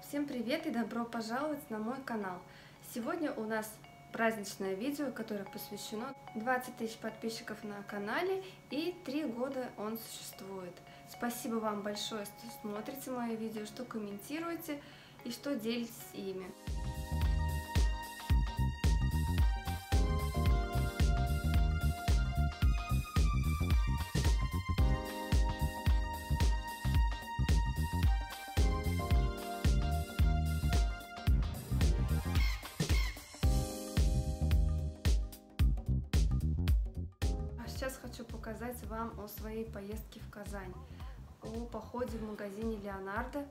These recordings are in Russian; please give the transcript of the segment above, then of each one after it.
Всем привет и добро пожаловать на мой канал. Сегодня у нас праздничное видео, которое посвящено 20 тысяч подписчиков на канале и 3 года он существует. Спасибо вам большое, что смотрите мои видео, что комментируете и что делитесь ими. Сейчас хочу показать вам о своей поездке в Казань, о походе в магазине Леонардо.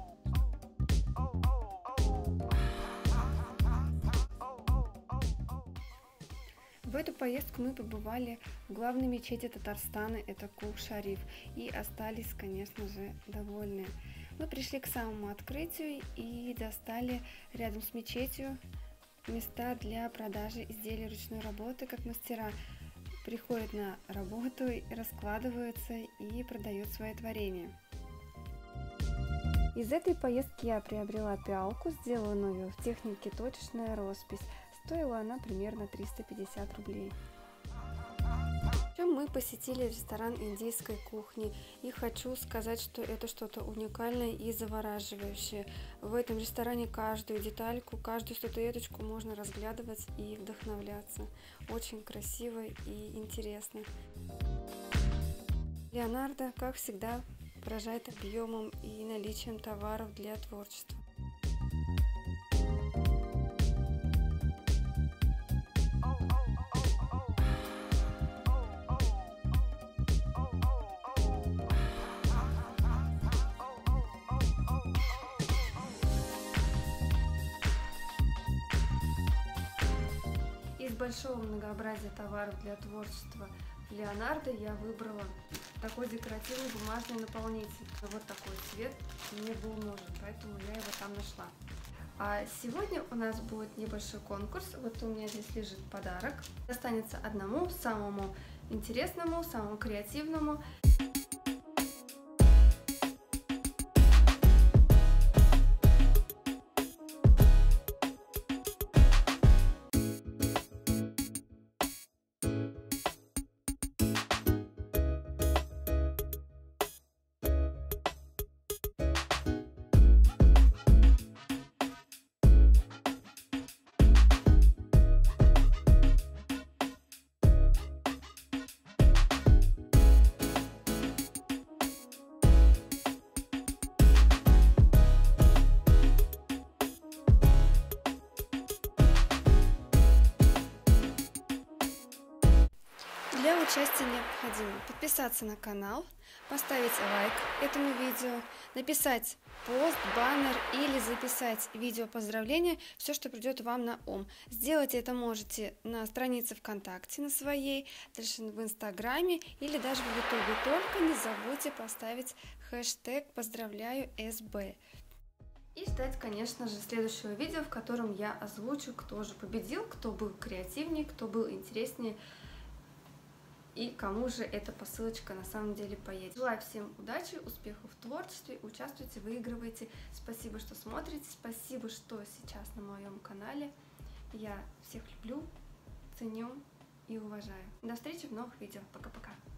В эту поездку мы побывали в главной мечети Татарстана, это Кул-Шариф, и остались, конечно же, довольны. Мы пришли к самому открытию и достали рядом с мечетью места для продажи изделий ручной работы, как мастера приходят на работу, раскладываются и продают свои творения. Из этой поездки я приобрела пиалку, сделанную в технике точечная роспись. Стоила она примерно 350 рублей. Мы посетили ресторан индийской кухни, и хочу сказать, что это что-то уникальное и завораживающее. В этом ресторане каждую детальку, каждую статуэточку можно разглядывать и вдохновляться. Очень красиво и интересно. Леонардо, как всегда, поражает объемом и наличием товаров для творчества. Из большого многообразия товаров для творчества в Леонардо я выбрала такой декоративный бумажный наполнитель. Вот такой цвет мне был нужен, поэтому я его там нашла. А сегодня у нас будет небольшой конкурс. Вот у меня здесь лежит подарок. Достанется одному, самому интересному, самому креативному. Для участия необходимо подписаться на канал, поставить лайк этому видео, написать пост, баннер или записать видео поздравления, все, что придет вам на ум. Сделать это можете на странице ВКонтакте, на своей, дальше в Инстаграме или даже в Ютубе. Только не забудьте поставить хэштег «Поздравляю СБ». И ждать, конечно же, следующего видео, в котором я озвучу, кто же победил, кто был креативнее, кто был интереснее. И кому же эта посылочка на самом деле поедет. Желаю всем удачи, успехов в творчестве, участвуйте, выигрывайте. Спасибо, что смотрите, спасибо, что сейчас на моем канале. Я всех люблю, ценю и уважаю. До встречи в новых видео. Пока-пока.